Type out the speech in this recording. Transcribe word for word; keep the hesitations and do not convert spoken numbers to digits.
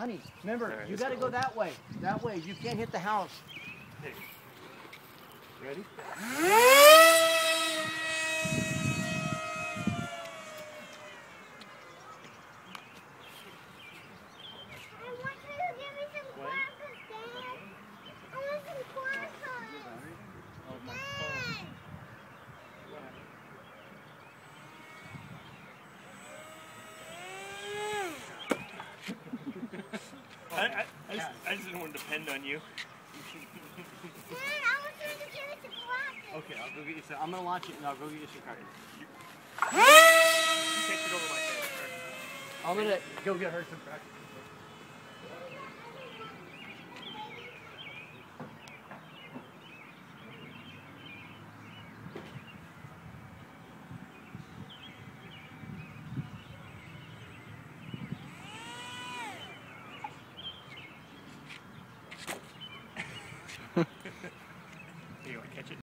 honey, remember, right, you got to go that way. That way. You can't hit the house. Hey. Ready? I, I, I, just, I just didn't want to depend on you. Okay, I'll go get you some. I'm going to launch it and I'll go get you some crackers. You take it over my head. I'm going to go get her some crackers. You want to catch it?